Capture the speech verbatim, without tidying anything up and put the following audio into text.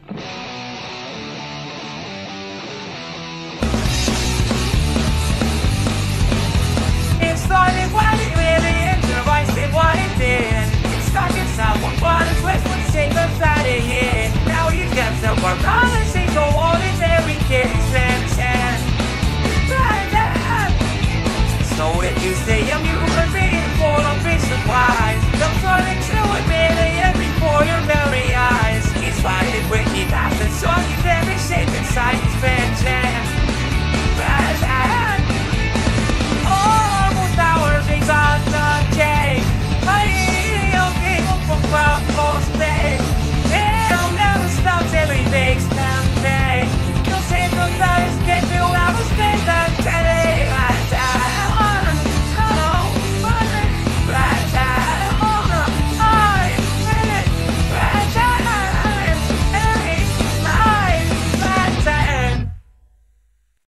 It started when it really interested what it did. It stuck itself one button twist with the shape of that it hit. Now you get to work on